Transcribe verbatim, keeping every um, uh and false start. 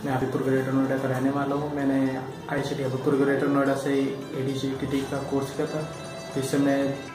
मैं हबीबपुर ग्रेटर नोएडा का रहने वाला हूँ। मैंने I C T Habibpur Greater Noida से A D C T T का कोर्स किया था, जिससे मैं